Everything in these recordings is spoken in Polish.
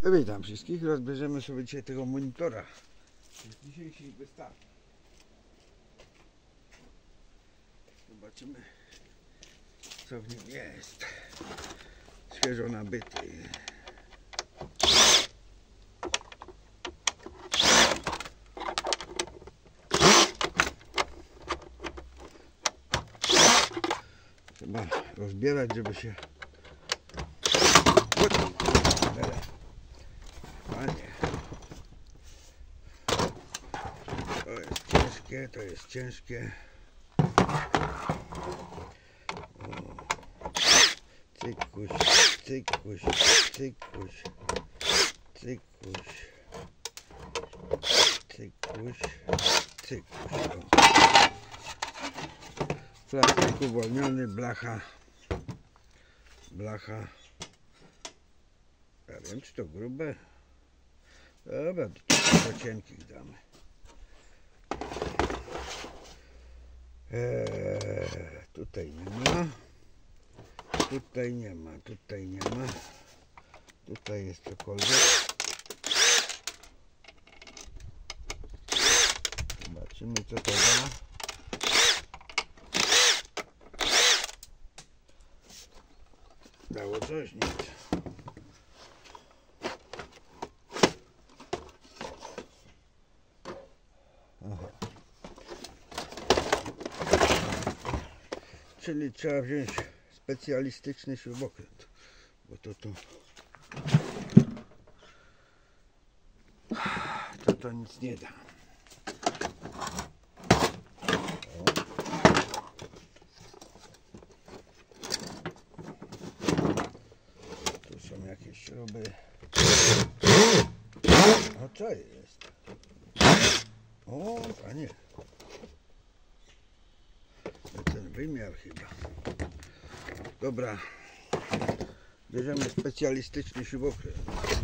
Witam wszystkich, rozbierzemy sobie dzisiaj tego monitora z dzisiejszej wystawy. Zobaczymy, co w nim jest. Świeżo nabyty. Trzeba rozbierać, żeby się... Panie. To jest ciężkie. Cykuś, cykuś, cykuś, cykuś, cykuś, cykuś. Plastik uwolniony, blacha. Ja wiem, czy to grube. Dobra, do cienkich damy. Tutaj nie ma. Tutaj nie ma. Tutaj nie ma. Tutaj jest cokolwiek. Zobaczymy, co to da. Dało coś? Nic. Aha. Czyli trzeba wziąć specjalistyczny śrubokręt, bo to nic nie da. Tu są jakieś śruby. O, co jest? O, panie. Ten wymiar chyba. Dobra. Bierzemy specjalistyczny śrubokręt.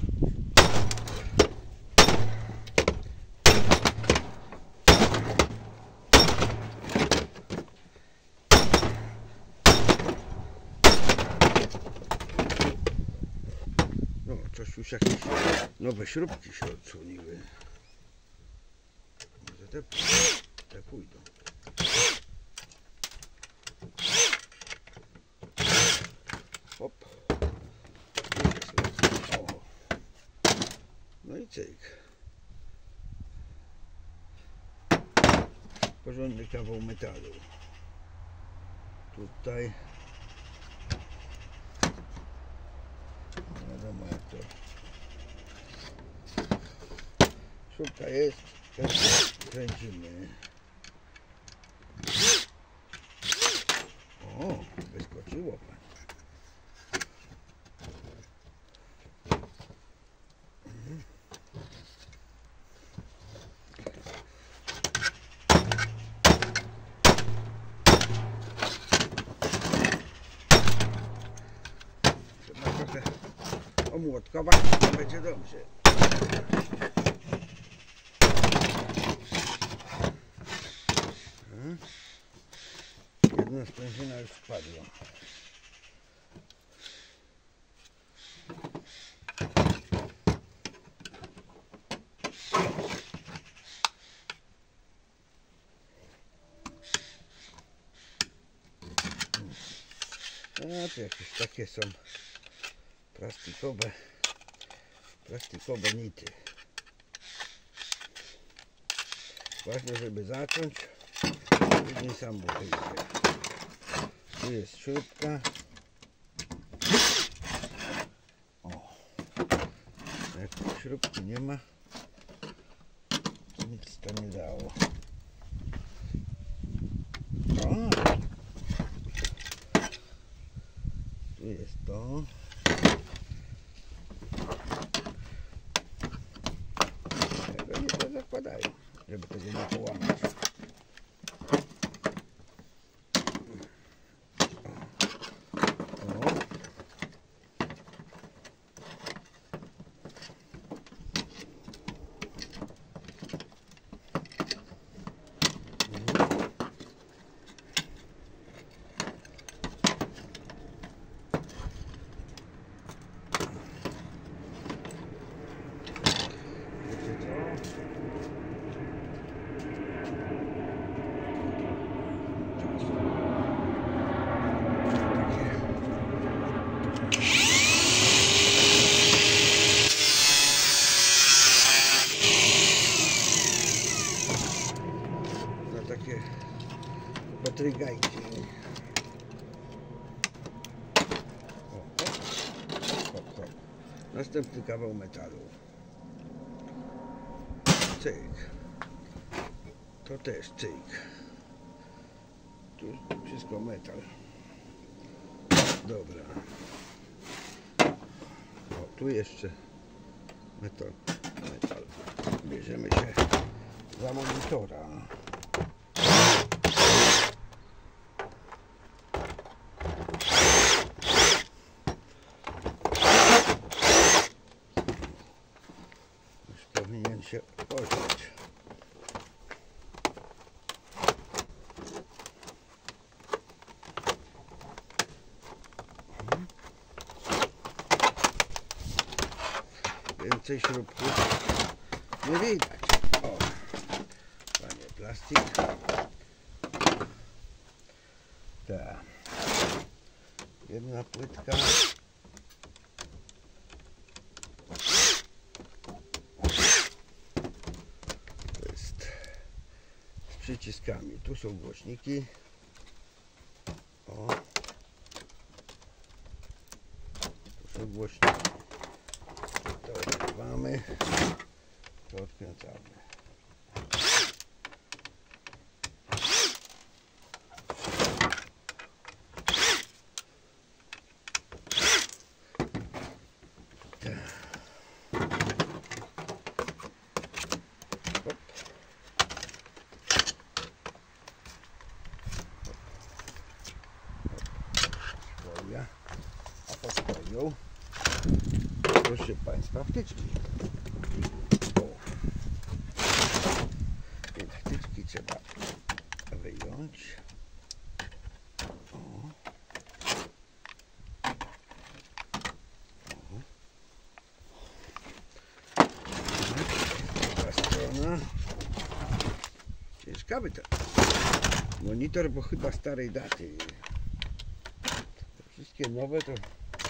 No, coś już jakieś nowe śrubki się odsłoniły. Może te pójdą. Hop. O. No i cyk. Porządny kawał metalu. Tutaj. Nie wiadomo jak to. Śrubka jest. Kręcimy. O, wyskoczyło pan. Trzeba trochę omłotkować, to będzie dobrze. Jedna sprężyna już spadła. A tu jakieś takie są plastikowe nity. Ważne, żeby zacząć, później sam wyjdzie. Tu jest śrubka. O. Jak śrubki nie ma, nic to nie dało. O. Tu jest to. Tego nie zakładają, żeby tego nie połamać. drygajcie. Hop. Następny kawał metalu. Cyk. To też cyk. Tu wszystko metal. Dobra. O, tu jeszcze metal. Bierzemy się za monitora. Już powinien się poznać. Więcej śrubków nie widać. O, panie plastik. Tak. Jedna płytka. To jest z przyciskami. Tu są głośniki. O. Tu są głośniki. To odkrywamy. To odkręcamy. A pod folią, proszę Państwa, wtyczki. O. Więc wtyczki trzeba wyjąć. O. O. Druga strona. Ciekawy ten monitor, bo chyba starej daty. Wszystkie nowe to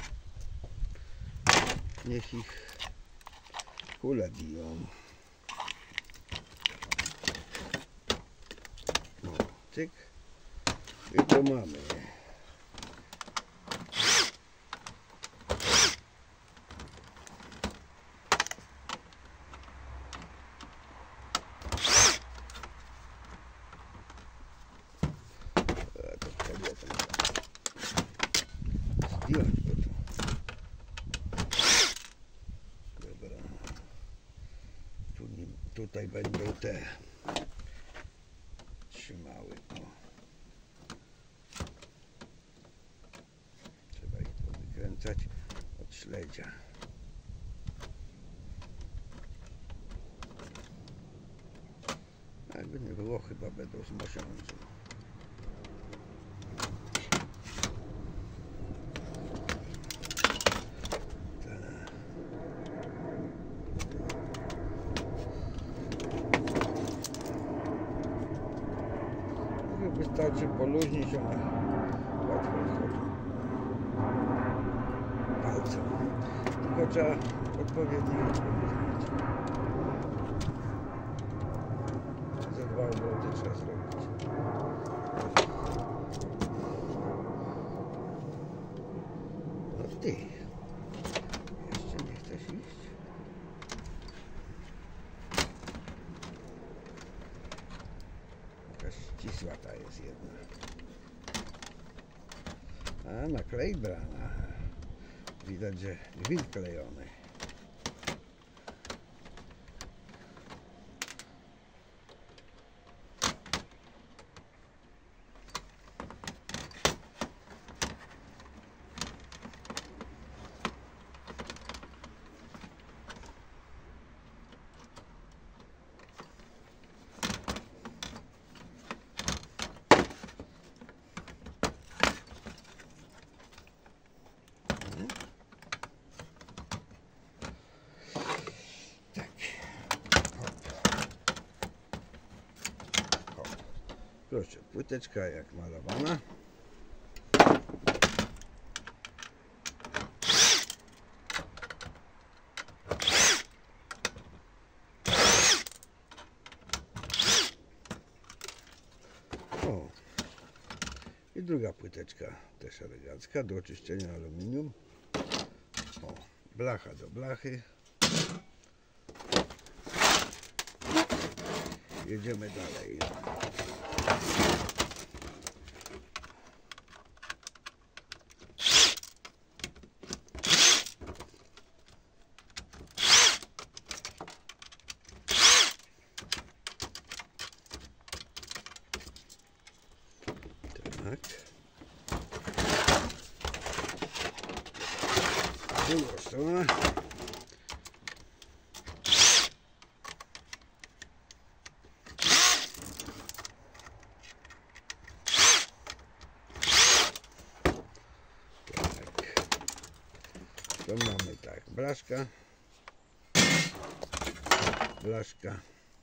niech ich kule biją. No, cyk. I to mamy. Zdjąć go tu. Dobra. Tutaj będą te trzymały. O. Trzeba ich wykręcać od śledzia. Jakby nie było, chyba będą z mosiądzu. Wystarczy poluźnić, one łatwo wchodzą palcem. Tylko trzeba odpowiednio odpowiedzieć. Ze 2 obroty trzeba zrobić. No ty, jeszcze nie chcesz iść? Jakaś ścisła ta jest jedna. A, na klej brana. Widać, że gwint klejony. Proszę, płyteczka jak malowana. O, druga płyteczka, też elegancka, do oczyszczenia aluminium. O, blacha do blachy. Jedziemy dalej. Tak. Drugą stronę. To mamy tak, blaszka, blaszka,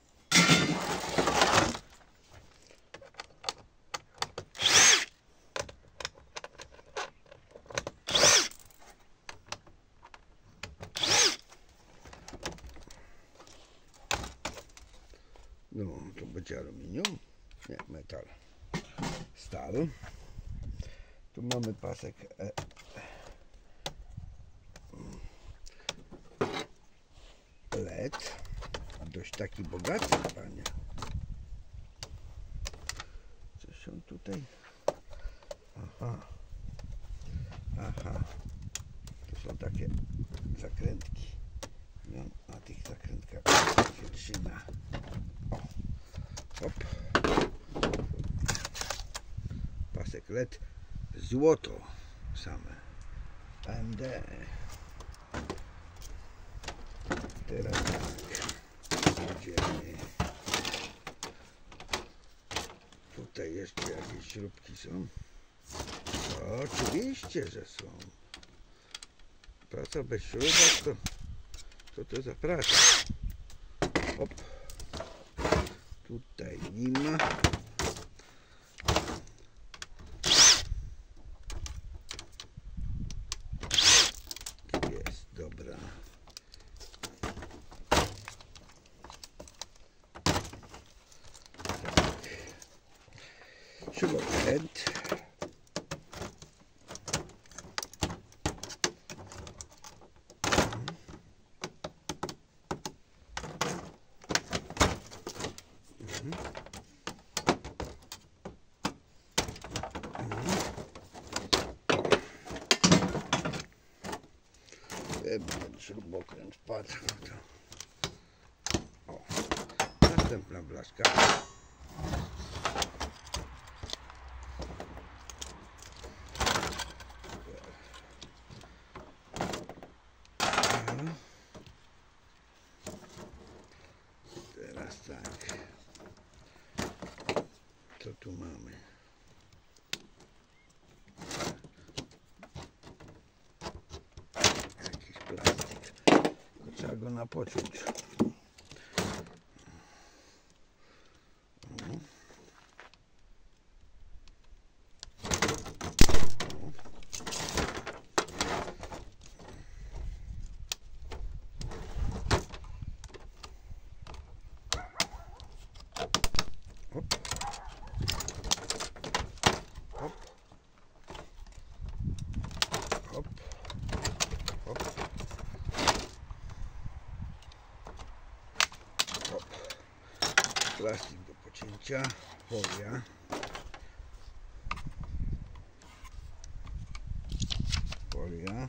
no to będzie aluminium, nie, metal, stal, tu mamy pasek LED, dość taki bogaty, panie. Coś się tutaj, aha, to są takie zakrętki, no, na tych zakrętkach się trzyma, o, hop, pasek LED, złoto same, AMD. Teraz tak, idziemy. Tutaj jeszcze jakieś śrubki są. O, oczywiście, że są. Praca bez śrubek to za praca. Hop. Tutaj nie ma. Jest, dobra. Śrubokręt. Ten śrubokręt wpadł. O, następna blaszka. Teraz tak. Co tu mamy? Jakiś plastik. Tylko trzeba go napociąć. Hop. Hop. Hop. Hop. Hop. Plastik do pocięcia, folia. Folia.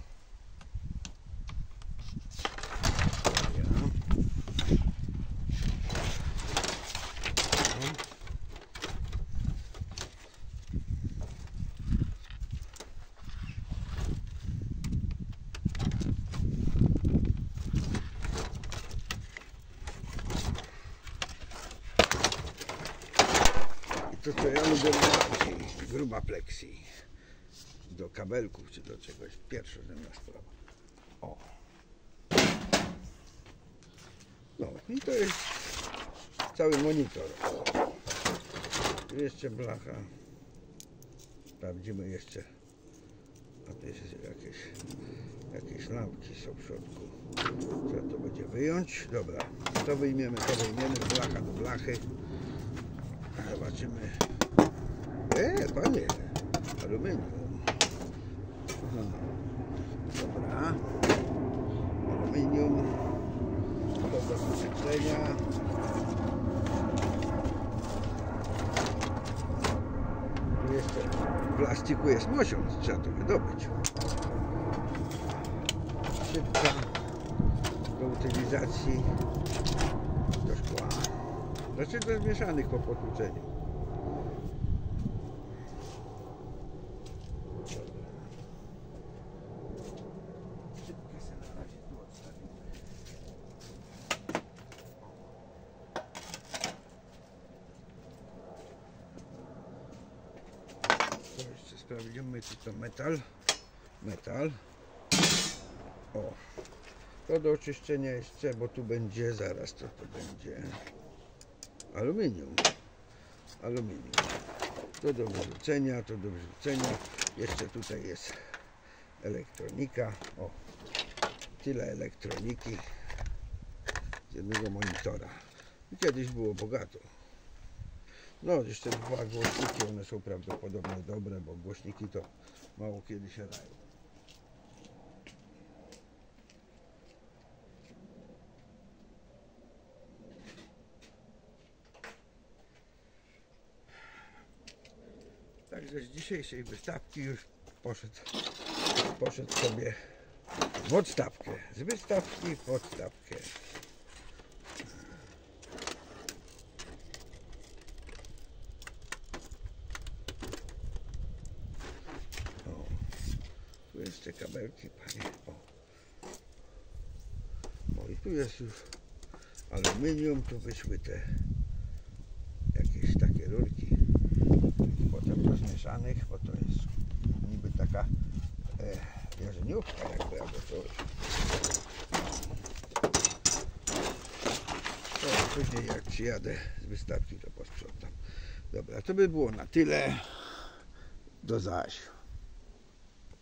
To co ja lubię najbardziej, gruba plexi do kabelków czy do czegoś, pierwszorzędna sprawa. O. No i to jest cały monitor. Tu jeszcze blacha. Sprawdzimy jeszcze. A tu jest jakieś lampki są w środku. Trzeba to będzie wyjąć. Dobra, to wyjmiemy, blacha do blachy. Zobaczymy. Panie, aluminium. Aha. Dobra. Aluminium. To do wyczyszczenia. Tu jeszcze w plastiku jest mosiąc, trzeba to wydobyć. Szybka do utylizacji do szkła. Znaczy do zmieszanych po potłuczeniu. Szybkie se na razie tu odstawimy. To jeszcze sprawdzimy, czy to metal. Metal. O. To do oczyszczenia jeszcze, bo tu będzie zaraz, to będzie aluminium. Aluminium. To do wyrzucenia, to do wyrzucenia. Jeszcze tutaj jest elektronika. O, tyle elektroniki z jednego monitora. I kiedyś było bogato. No, jeszcze dwa głośniki, one są prawdopodobnie dobre, bo głośniki to mało kiedy się dają. Także z dzisiejszej wystawki już poszedł sobie w odstawkę. Z wystawki w odstawkę. O, tu jeszcze kabelki, panie. O, i tu jest już aluminium, tu wyszły te jakieś takie rurki. Potem do zmieszanych, bo to jest niby taka jarzeniówka jakby, albo coś. To później jak przyjadę z wystawki, to posprzątam. Dobra, to by było na tyle. Do zaś.